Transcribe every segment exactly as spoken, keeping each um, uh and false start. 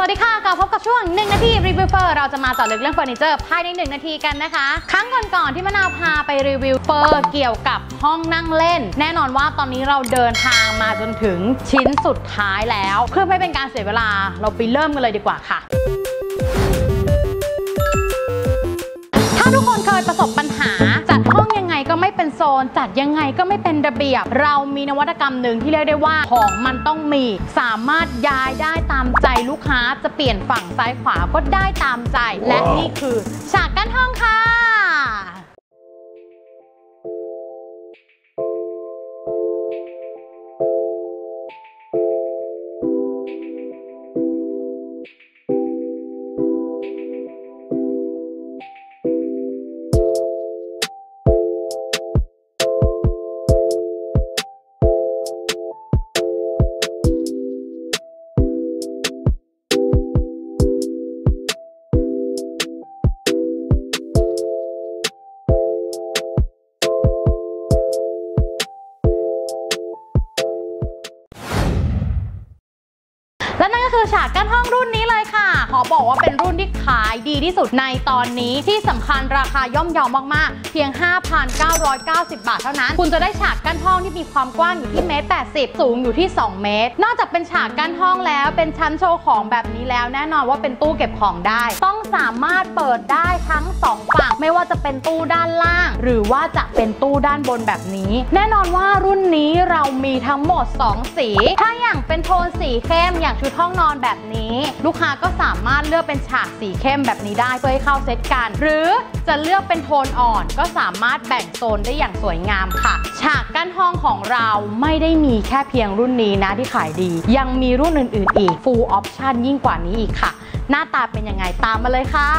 วัสดีค่ะกลับพบกับช่วงหนึ่งนาทีรีวิวเฟอร์เราจะมาเจาะลึกเรื่องเฟอร์นิเจอร์ภายในหนึ่งนาทีกันนะคะครั้งก่อนๆที่มะนาวพาไปรีวิวเฟอร์เกี่ยวกับห้องนั่งเล่นแน่นอนว่าตอนนี้เราเดินทางมาจนถึงชิ้นสุดท้ายแล้วเพื่อไม่เป็นการเสียเวลาเราไปเริ่มกันเลยดีกว่าค่ะถ้าทุกคนเคยประสบปัญหาจัดห้องยังไงก็ไม่เป็นโซนจัดยังไงก็ไม่เป็นระเบียบเรามีนวัตกรรมหนึ่งที่เรียกได้ว่าของมันต้องมีสามารถย้ายได้ตามใจลูกค้าจะเปลี่ยนฝั่งซ้ายขวาก็ได้ตามใจ wow. และนี่คือฉากกั้นห้องค่ะและนั่นก็คือฉากกั้นห้องรุ่นนี้เลยค่ะขอบอกว่าเป็นรุ่นที่ขายดีที่สุดในตอนนี้ที่สำคัญราคาย่อมเยาวมากๆเพียง ห้าพันเก้าร้อยเก้าสิบ บาทเท่านั้นคุณจะได้ฉากกั้นห้องที่มีความกว้างอยู่ที่เมตรแปดสิบสูงอยู่ที่สองเมตรนอกจากเป็นฉากกั้นห้องแล้วเป็นชั้นโชว์ของแบบนี้แล้วแน่นอนว่าเป็นตู้เก็บของได้ต้องสามารถเปิดได้ทั้งสองฝั่งไม่ว่าจะเป็นตู้ด้านล่างหรือว่าจะเป็นตู้ด้านบนแบบนี้แน่นอนว่ารุ่นนี้เรามีทั้งหมดสองสีถ้าอย่างเป็นโทนสีเข้มอย่างชุดห้องนอนแบบนี้ลูกค้าก็สามารถเลือกเป็นฉากสีเข้มแบบนี้ได้เพื่อให้เข้าเซตกันหรือจะเลือกเป็นโทนอ่อนก็สามารถแบ่งโซนได้อย่างสวยงามค่ะฉากกั้นห้องของเราไม่ได้มีแค่เพียงรุ่นนี้นะที่ขายดียังมีรุ่นอื่นๆอีก full option ยิ่งกว่านี้อีกค่ะหน้าตาเป็นยังไงตามมาเลยค่ะ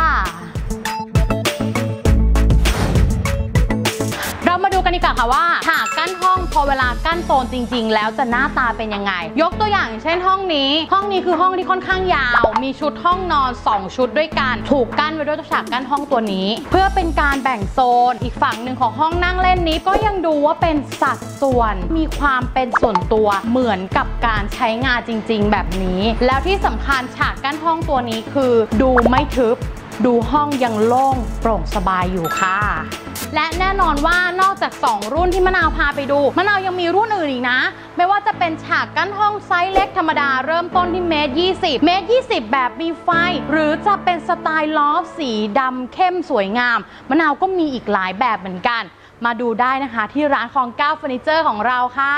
เรามาดูกันดีกว่าค่ะว่าฉากกั้นห้องพอเวลากั้นโซนจริงๆแล้วจะหน้าตาเป็นยังไงยกตัวอย่างเช่นห้องนี้ห้องนี้คือห้องที่ค่อนข้างยาวมีชุดห้องนอนสองชุดด้วยกันถูกกั้นไว้ด้วยฉากกั้นห้องตัวนี้เพื่อเป็นการแบ่งโซนอีกฝั่งหนึ่งของห้องนั่งเล่นนี้ก็ยังดูว่าเป็นสัดส่วนมีความเป็นส่วนตัวเหมือนกับการใช้งานจริงๆแบบนี้แล้วที่สำคัญฉากกั้นห้องตัวนี้คือดูไม่ทึบดูห้องยังโล่งโปร่งสบายอยู่ค่ะและแน่นอนว่านอกจากสองรุ่นที่มะนาวพาไปดูมะนาวยังมีรุ่นอื่นอีกนะไม่ว่าจะเป็นฉากกั้นห้องไซส์เล็กธรรมดาเริ่มต้นที่เมตรยี่สิบเมตรยี่สิบแบบมีไฟหรือจะเป็นสไตล์ลอฟสีดำเข้มสวยงามมะนาวก็มีอีกหลายแบบเหมือนกันมาดูได้นะคะที่ร้านของเก้าเฟอร์นิเจอร์ของเราค่ะ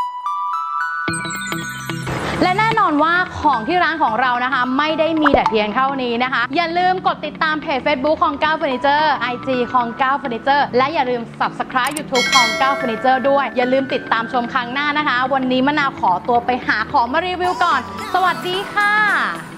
และแน่นอนว่าของที่ร้านของเรานะคะไม่ได้มีแต่เพียงเท่านี้นะคะอย่าลืมกดติดตามเพจ Facebook ของเก้าเฟอร์นิเจอร์ ไอ จี ของเก้าเฟอร์นิเจอร์และอย่าลืม ซับสไครบ์ ยูทูบ ของเก้าเฟอร์นิเจอร์ด้วยอย่าลืมติดตามชมครั้งหน้านะคะวันนี้มะนาวขอตัวไปหาของมารีวิวก่อนสวัสดีค่ะ